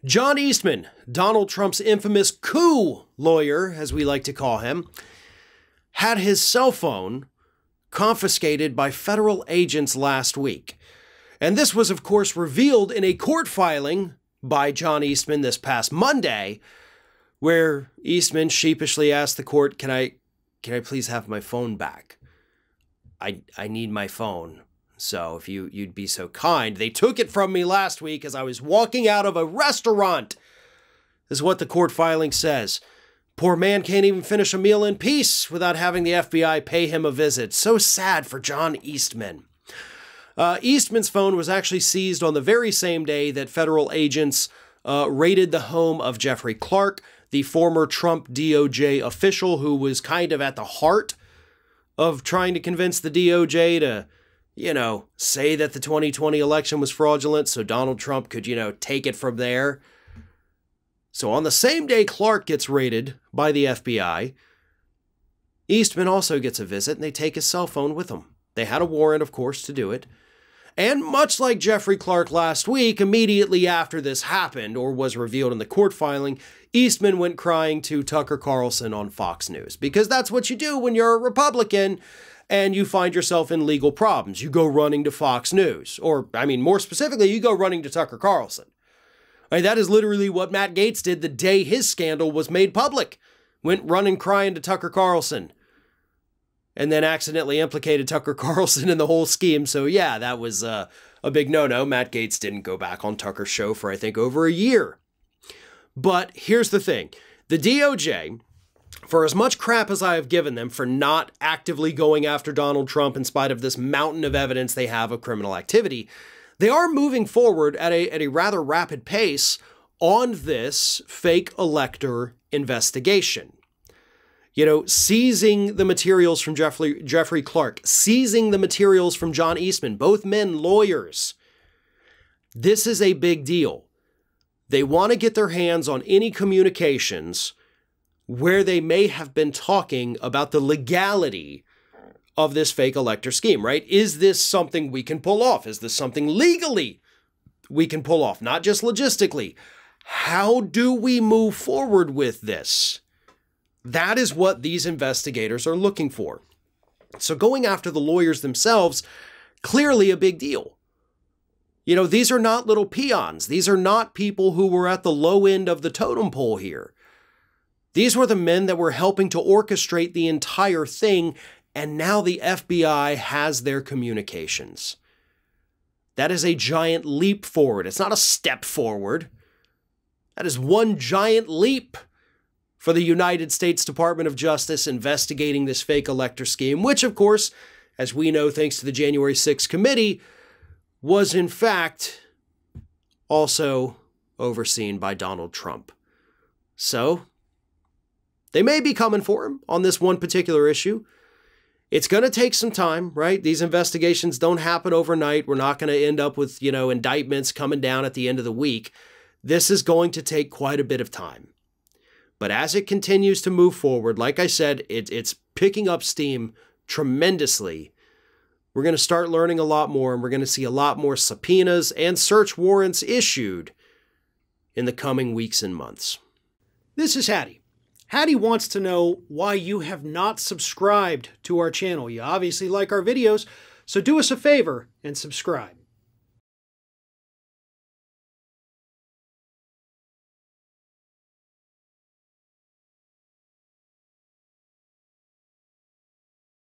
John Eastman, Donald Trump's infamous coup lawyer, as we like to call him, had his cell phone confiscated by federal agents last week. And this was, of course, revealed in a court filing by John Eastman this past Monday, where Eastman sheepishly asked the court, can I please have my phone back? I need my phone. So if you'd be so kind. They took it from me last week as I was walking out of a restaurant, is what the court filing says. Poor man can't even finish a meal in peace without having the FBI pay him a visit. So sad for John Eastman. Eastman's phone was actually seized on the very same day that federal agents raided the home of Jeffrey Clark, the former Trump DOJ official who was kind of at the heart of trying to convince the DOJ to, say that the 2020 election was fraudulent so Donald Trump could, take it from there. So on the same day Clark gets raided by the FBI, Eastman also gets a visit and they take his cell phone with him. They had a warrant, of course, to do it. And much like Jeffrey Clark last week, immediately after this happened or was revealed in the court filing, Eastman went crying to Tucker Carlson on Fox News. Because that's what you do when you're a Republican and you find yourself in legal problems. You go running to Fox News. Or, more specifically, you go running to Tucker Carlson. That is literally what Matt Gaetz did the day his scandal was made public. Went running crying to Tucker Carlson. And then accidentally implicated Tucker Carlson in the whole scheme. So yeah, that was a big no-no. Matt Gaetz didn't go back on Tucker's show for, I think, over a year. But here's the thing. The DOJ, for as much crap as I have given them for not actively going after Donald Trump in spite of this mountain of evidence they have of criminal activity, they are moving forward at a rather rapid pace on this fake elector investigation. Seizing the materials from Jeffrey Clark, seizing the materials from John Eastman, both men lawyers. This is a big deal. They want to get their hands on any communications where they may have been talking about the legality of this fake elector scheme, right? Is this something we can pull off? Is this something legally we can pull off? Not just logistically. How do we move forward with this? That is what these investigators are looking for. So going after the lawyers themselves, clearly a big deal. These are not little peons. These are not people who were at the low end of the totem pole here. These were the men that were helping to orchestrate the entire thing, and now the FBI has their communications. That is a giant leap forward. It's not a step forward. That is one giant leap for the United States Department of Justice investigating this fake elector scheme, which, of course, as we know, thanks to the January 6th committee, was in fact also overseen by Donald Trump. So, they may be coming for him on this one particular issue. It's going to take some time, right? These investigations don't happen overnight. We're not going to end up with, indictments coming down at the end of the week. This is going to take quite a bit of time. But as it continues to move forward, like I said, it's picking up steam tremendously. We're going to start learning a lot more, and we're going to see a lot more subpoenas and search warrants issued in the coming weeks and months. This is Hattie. Hattie wants to know why you have not subscribed to our channel. You obviously like our videos, so do us a favor and subscribe.